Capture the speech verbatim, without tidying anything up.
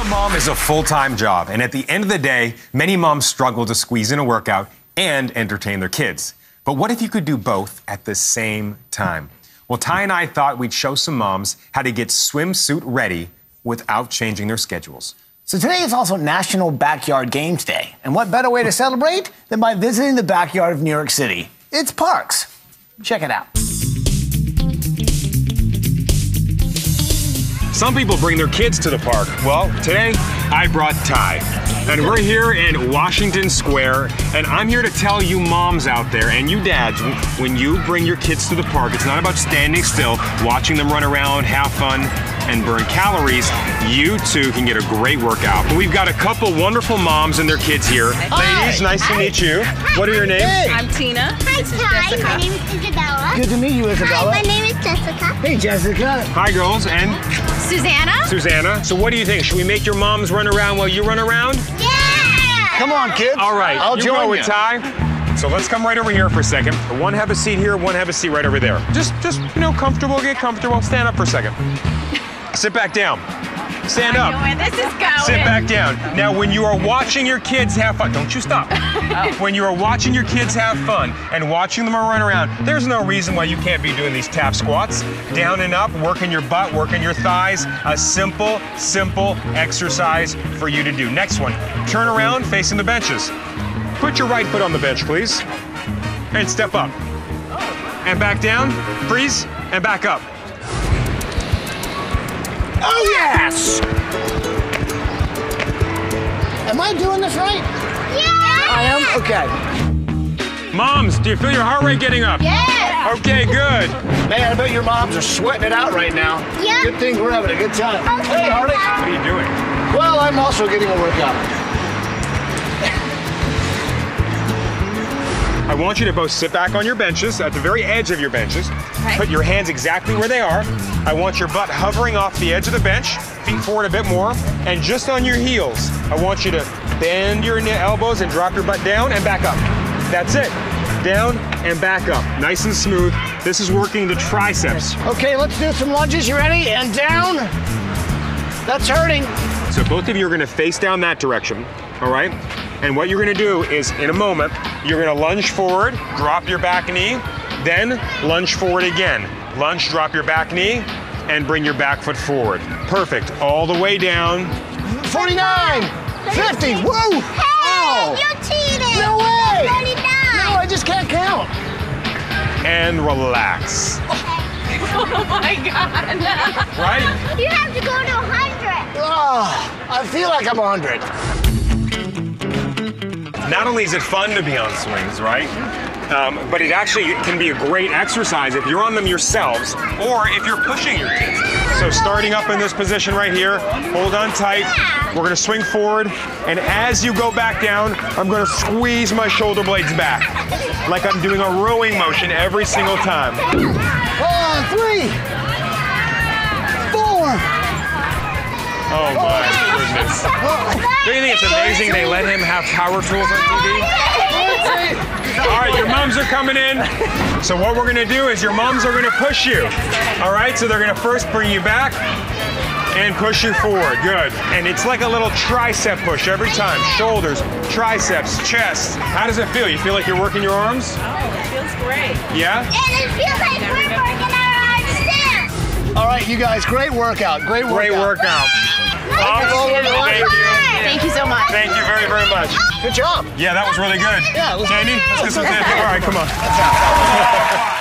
Mom is a full-time job, and at the end of the day, many moms struggle to squeeze in a workout and entertain their kids. But what if you could do both at the same time? Well, Ty and I thought we'd show some moms how to get swimsuit ready without changing their schedules. So today is also National Backyard Games Day. And what better way to celebrate than by visiting the backyard of New York City? It's parks. Check it out. Some people bring their kids to the park. Well, today I brought Ty. And we're here in Washington Square, and I'm here to tell you moms out there and you dads, when you bring your kids to the park, it's not about standing still, watching them run around, have fun, and burn calories. You too can get a great workout. We've got a couple wonderful moms and their kids here. Hi. Ladies, nice Hi. to meet you. Hi. What are your names? Hey. I'm Tina. Hi, Ty. My name is Isabella. Good to meet you, Isabella. Hi, my name is Jessica. Hey, Jessica. Hi, girls. And? Susanna. Susanna. So what do you think? Should we make your moms run around while you run around? Yeah! Come on, kids. All right. I'll you join go you. with Ty. So let's come right over here for a second. One have a seat here, one have a seat right over there. Just, just you know, comfortable, get comfortable. Stand up for a second. Sit back down. Stand up. I know where this is going. Sit back down. Now, when you are watching your kids have fun, don't you stop. Oh. When you are watching your kids have fun and watching them run around, there's no reason why you can't be doing these tap squats. Down and up, working your butt, working your thighs. A simple, simple exercise for you to do. Next one, turn around facing the benches. Put your right foot on the bench, please. And step up. And back down, freeze, and back up. Oh, yes! Am I doing this right? Yeah! I am? Okay. Moms, do you feel your heart rate getting up? Yes! Okay, good. Man, I bet your moms are sweating it out right now. Yeah. Good thing we're having a good time. Okay. Hey, Harley. What are you doing? Well, I'm also getting a workout. I want you to both sit back on your benches, at the very edge of your benches. Okay. Put your hands exactly where they are. I want your butt hovering off the edge of the bench, feet forward a bit more, and just on your heels, I want you to bend your elbows and drop your butt down and back up. That's it. Down and back up. Nice and smooth. This is working the triceps. Okay, let's do some lunges. You ready? And down. That's hurting. So both of you are gonna face down that direction, all right? And what you're gonna do is, in a moment, you're gonna lunge forward, drop your back knee, then lunge forward again. Lunge, drop your back knee, and bring your back foot forward. Perfect, all the way down. forty-nine, fifty, woo! Hey, Oh. you cheated! No way! thirty-nine! No, I just can't count. And relax. Oh my God! Right? You have to go to one hundred! Oh, I feel like I'm a hundred. Not only is it fun to be on swings, right? Um, but it actually can be a great exercise if you're on them yourselves or if you're pushing your kids. So starting up in this position right here, hold on tight. We're gonna swing forward, and as you go back down, I'm gonna squeeze my shoulder blades back, like I'm doing a rowing motion every single time. One, three, four. Oh my goodness. Don't you think it's amazing they let him have power tools on T V? All right, your moms are coming in. So what we're gonna do is your moms are gonna push you. All right, so they're gonna first bring you back and push you forward, good. And it's like a little tricep push every time. Shoulders, triceps, chest. How does it feel? You feel like you're working your arms? Oh, it feels great. Yeah? And it feels like we're working our arms too. All right, you guys, great workout, great workout. Great workout. Thank you. Thank you so much. Thank you very, very much. Good job. Yeah, that was really good. Yeah, let's- Sandy, let's get some let's- All right, come on.